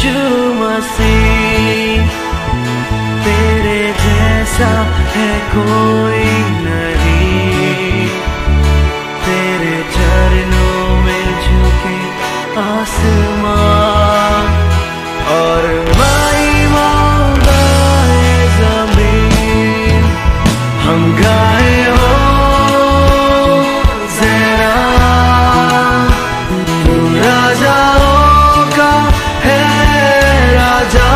यीशु मसीह, तेरे जैसा है कोई नहीं। तेरे चरणों में झुके आसमान और महिमा गाए ज़मीन। हम गाए हो ज़रा, तू राजाओं का है राजा।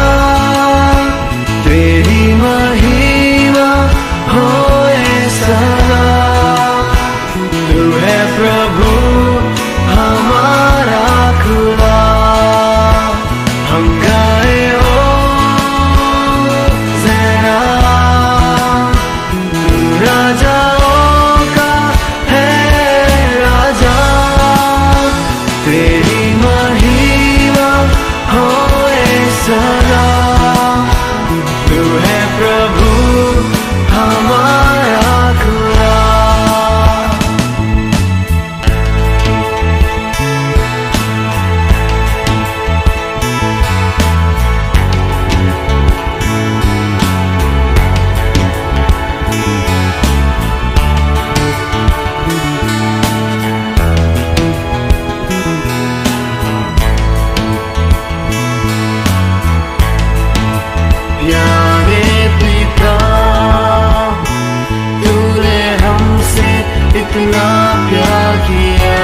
तेरी महिमा होए सदा। तू है प्रभु हमारा खुदा। हम गाए हो ज़रा, तू राजाओं का है राजा। तेरी महिमा होए सदा। तू है प्रभु हमारा खुदा। प्यारे पिता, तूने हमसे इतना प्यार किया।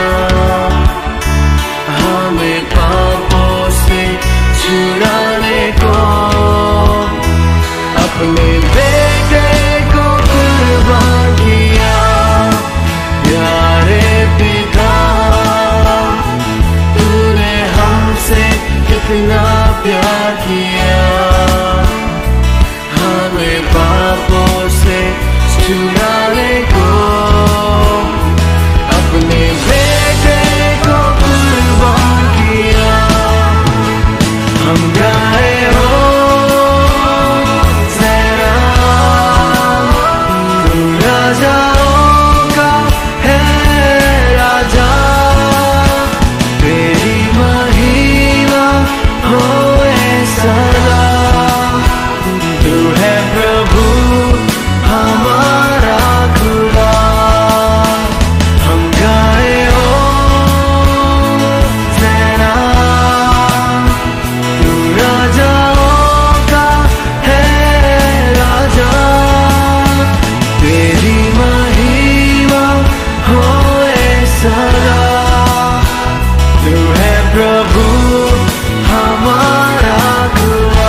हमें पापों से छुड़ाने को अपने बेटे को कुर्बान किया। प्यारे पिता, तूने हमसे इतना प्यार किया। हमें पापों से छुड़ाने को अपने बेटे को कुर्बान किया। हम गाए हो ज़रा, तू राजाओं का है राजा। तेरी महिमा होए सदा। तू है प्रभु हमारा खुदा। हम गाए हो ज़रा, तू राजाओं का है राजा। तेरी महिमा होए सदा। तू है प्रभु हमारा खुदा।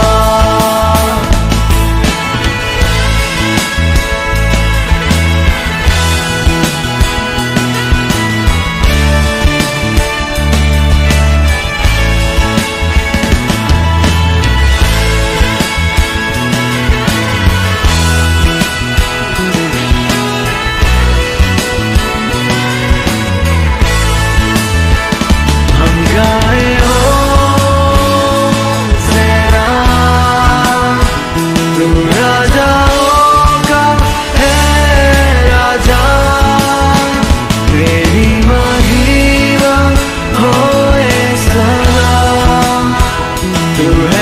हम गाए हो ज़रा, तू राजाओं का है राजा। तेरी महिमा होए सदा। तू है